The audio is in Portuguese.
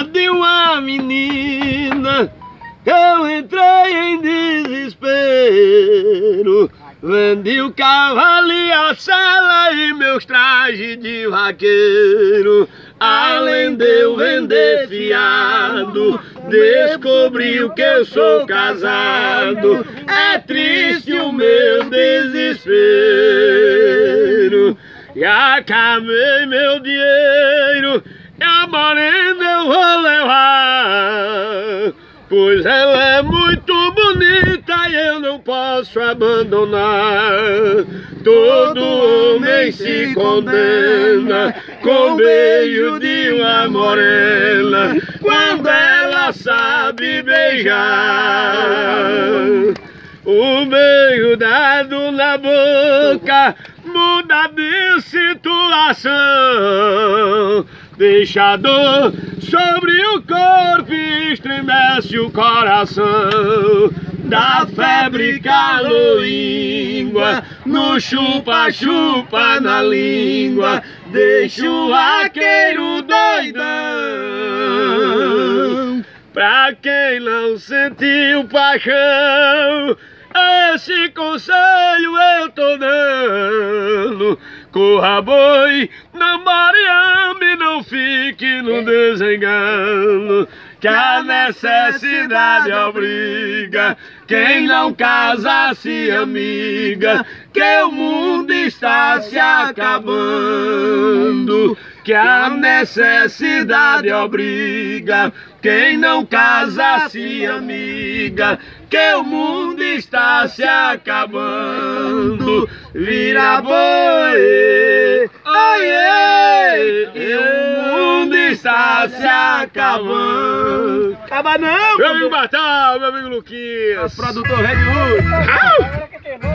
de uma menina, eu entrei em desespero. Vendi o cavalo e a sela e meus trajes de vaqueiro. Além de eu vender fiado, descobriu que eu sou casado. É triste o meu desespero. E acabei meu dinheiro, e a morena eu vou levar, pois ela é muito bonita e eu não posso abandonar. Todo homem se condena com o beijo de uma morena, quando ela sabe beijar. O beijo dado na boca muda de situação, deixa dor sobre o corpo e estremece o coração. Dá febre caloíngua no chupa-chupa na língua, deixa o vaqueiro doidão. Pra quem não sentiu paixão, esse conselho eu tô dando: corra boi, namore, ame, não fique no desengano, que a necessidade obriga quem não casa se amiga, que o mundo está se acabando. Que a necessidade obriga quem não casa se amiga, que o mundo está se acabando. Vira boi, oiê, e o mundo está se acabando. Acaba não! Meu amigo Batal, meu amigo Luquinhas, Produtor Redwood.